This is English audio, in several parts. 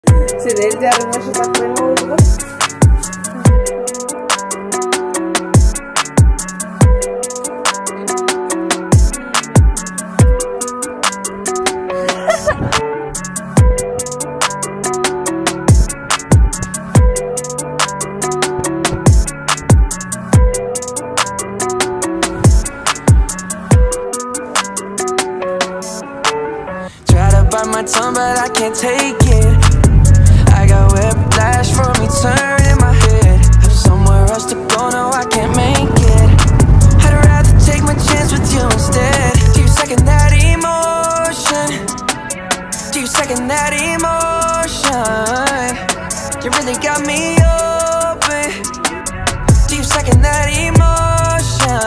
Senin de arama şafaklarına oldu mu? Bite my tongue, but I can't take it. I got whiplash from me turning my head. Have somewhere else to go, no, I can't make it. I'd rather take my chance with you instead. Do you second that emotion? Do you second that emotion? You really got me open. Do you second that emotion?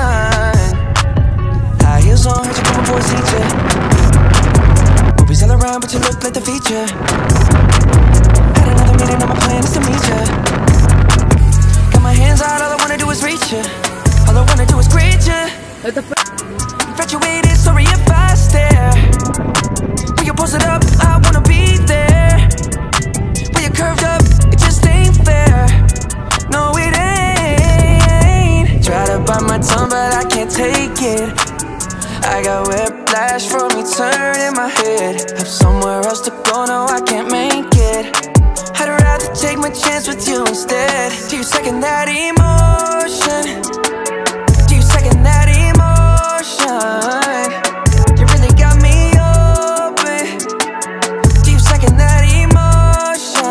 High heels on, heard you coming for a teacher. All around, but you look like the feature. Had another meeting, now my plan is to meet ya. Got my hands out, all I wanna do is reach ya. All I wanna do is greet ya. Infatuated, sorry if I stare. When you post it up, I wanna be there. When you're curved up, it just ain't fair. No, it ain't. Try to bite my tongue, but I can't take it. I got whiplash from me turning my head. Have somewhere else to go, no, I can't make it. I'd rather take my chance with you instead. Do you second that emotion? Do you second that emotion? You really got me open. Do you second that emotion?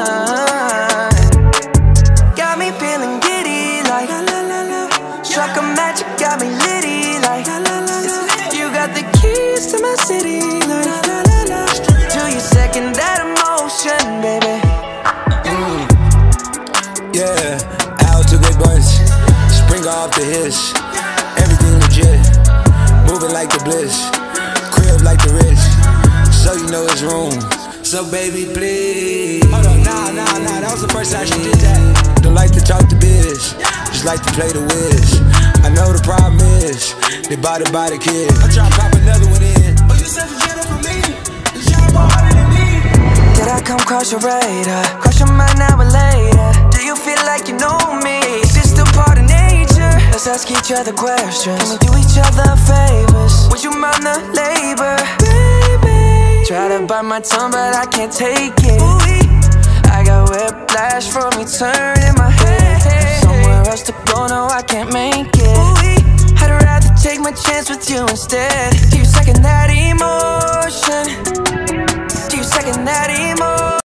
Got me feeling giddy like struck a match, you got me litty like the keys to my city, like, do you second that emotion, baby? Yeah, out to good bunch, spring off the hiss, everything legit, moving like the bliss, crib like the rich, so you know it's room. So baby, please. Hold on, nah, that was the first time she did that. Don't like to talk to biz, just like to play the whiz. I know the problem is, they bothered by the kid. I'm tryna pop another one in. Oh, you said you get it from me. You shine more harder than me. Did I come cross your radar? Cross your mind now or later? Do you feel like you know me? Is this still part of nature? Let's ask each other questions. Can we do each other favors? Would you mind the labor? Baby, try to bite my tongue, but I can't take it. I got whiplash from me turning my head. Somewhere else to go, no, I can't make it. I'd rather take my chance with you instead. Do you second that emotion? Do you second that emotion?